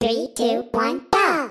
3, 2, 1, go!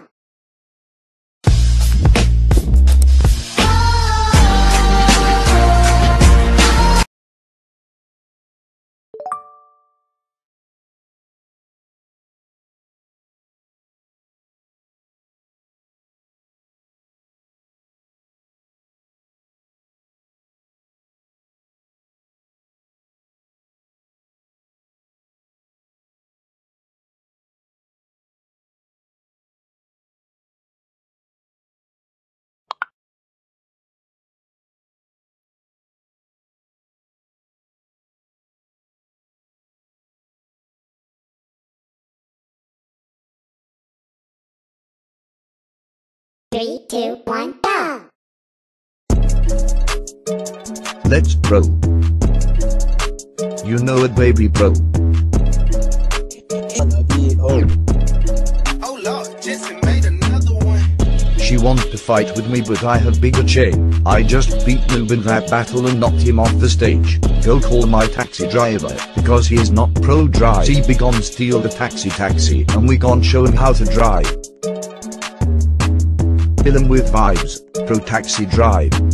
Three, two, one, go! Let's bro. You know it, baby bro. Oh Lord, Jesse made another one. She wants to fight with me, but I have bigger chain. I just beat Noob in that battle and knocked him off the stage. Go call my taxi driver, because he is not pro drive. See, we gon' steal the taxi and we gon' show him how to drive. Fill him with vibes, pro taxi drive.